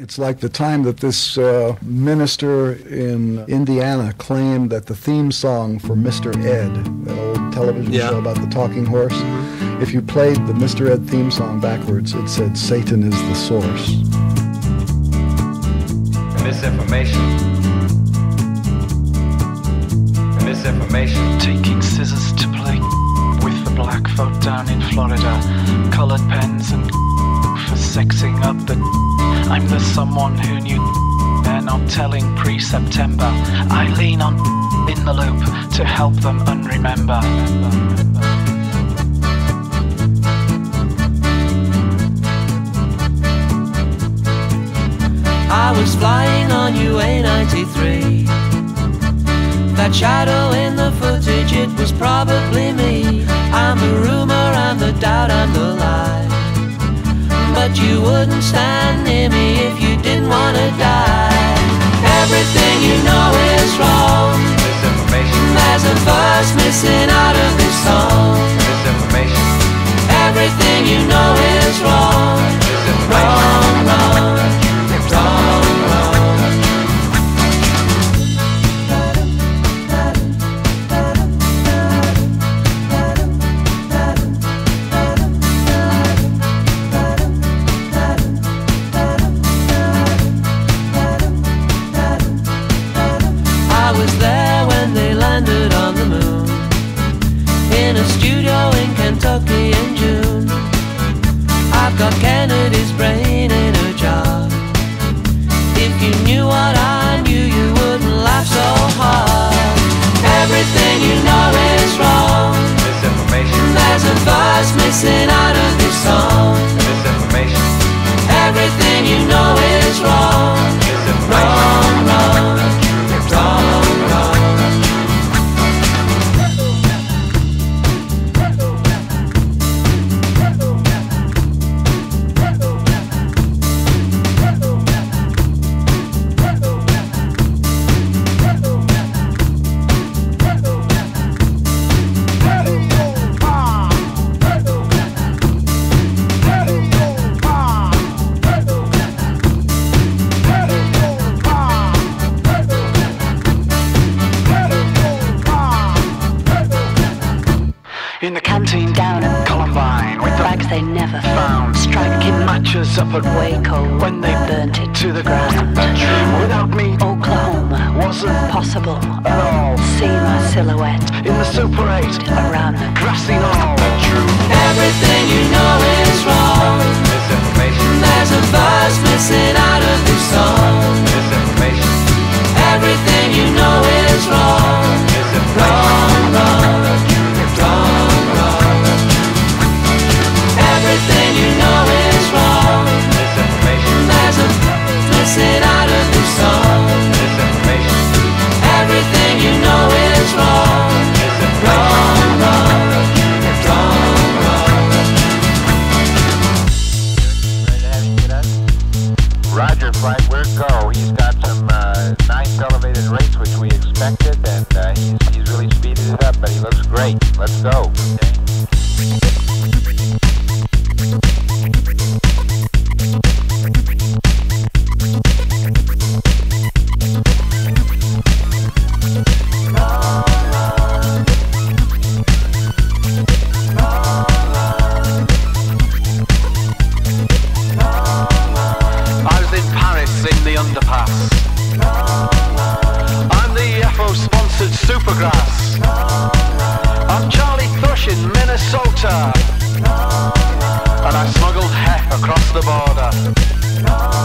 It's like the time that this minister in Indiana claimed that the theme song for Mr. Ed, that old television show about the talking horse, if you played the Mr. Ed theme song backwards, it said, "Satan is the source." Misinformation. Misinformation. Taking scissors to play with the black folk down in Florida. Colored pens and for sexing up the... I'm the someone who knew they're not telling pre-September. I lean on in the loop to help them unremember. I was flying on UA-93. That shadow in the footage, it was probably me. I'm the rumor, I'm the doubt, I'm the lie. But you wouldn't stand near me if you didn't want to die. Everything you know is wrong. Misinformation. There's a verse missing out of this song. Misinformation. Everything you know is wrong. Wrong, wrong, wrong, wrong. I was there when they landed on the moon, in a studio in Kentucky in June. I've got Kennedy's brain in a jar. If you knew what I knew, you wouldn't laugh so hard. Everything you know is wrong. Misinformation. There's a verse missing out of this song. Misinformation. Everything you know is wrong. Wrong, wrong, wrong, wrong. In the canteen down at Columbine, with the bags they never found, striking matches up at Waco when they burnt it to the ground. Without me, Oklahoma wasn't possible. at all. See my silhouette In the Super 8, around the grassy knoll. Everything you know is wrong. Misinformation. There's a verse missing out of this song. Misinformation. Everything you know is wrong. Wrong, wrong, wrong, wrong. Everything you know is wrong. Misinformation. There's a verse missing out of this song. Misinformation. Everything you know is wrong. Wrong, wrong, wrong, wrong. Roger, flight, we're go. He's got some nice elevated rates, which we expected, and he's really speeded it up, but he looks great. Let's go. I was in Paris in the underpass. I'm the FO-sponsored Supergrass. I'm Charlie Thrush in Minnesota. And I smuggled hef across the border.